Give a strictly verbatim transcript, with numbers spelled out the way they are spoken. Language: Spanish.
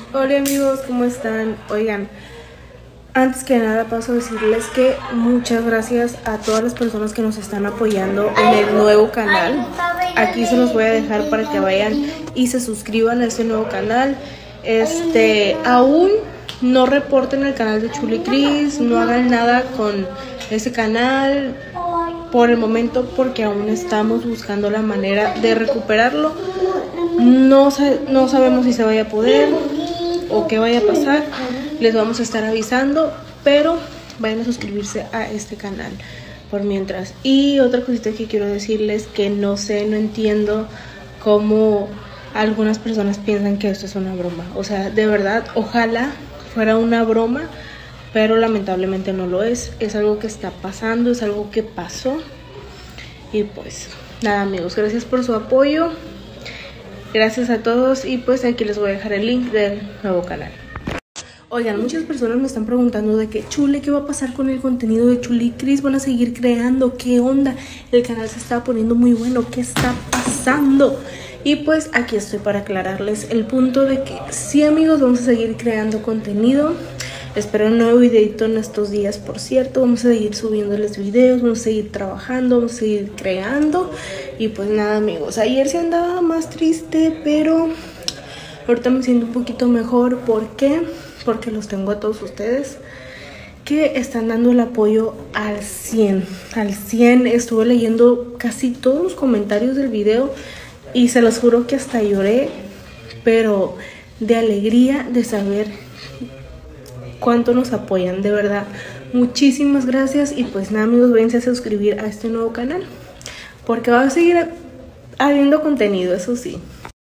Hola amigos, ¿cómo están? Oigan, antes que nada paso a decirles que muchas gracias a todas las personas que nos están apoyando en el nuevo canal. Aquí se los voy a dejar para que vayan y se suscriban a este nuevo canal. Este, aún no reporten el canal de Chuli Cris, no hagan nada con ese canal por el momento porque aún estamos buscando la manera de recuperarlo. No, no sabemos si se vaya a poder o qué vaya a pasar, les vamos a estar avisando, pero vayan a suscribirse a este canal por mientras. Y otra cosita que quiero decirles, que no sé, no entiendo cómo algunas personas piensan que esto es una broma. O sea, de verdad, ojalá fuera una broma, pero lamentablemente no lo es. Es algo que está pasando, es algo que pasó. Y pues nada amigos, gracias por su apoyo. Gracias a todos y pues aquí les voy a dejar el link del nuevo canal. Oigan, muchas personas me están preguntando de que Chule, ¿qué va a pasar con el contenido de Chuli Cris? ¿Van a seguir creando? ¿Qué onda? El canal se está poniendo muy bueno, ¿qué está pasando? Y pues aquí estoy para aclararles el punto de que sí amigos, vamos a seguir creando contenido. Espero un nuevo videito en estos días, por cierto. Vamos a seguir subiéndoles videos, vamos a seguir trabajando, vamos a seguir creando. Y pues nada amigos, ayer sí andaba más triste, pero ahorita me siento un poquito mejor. ¿Por qué? Porque los tengo a todos ustedes que están dando el apoyo al cien. Al cien, estuve leyendo casi todos los comentarios del video y se los juro que hasta lloré, pero de alegría de saber cuánto nos apoyan, de verdad. Muchísimas gracias y pues nada amigos, váyanse a suscribir a este nuevo canal porque va a seguir habiendo contenido, eso sí.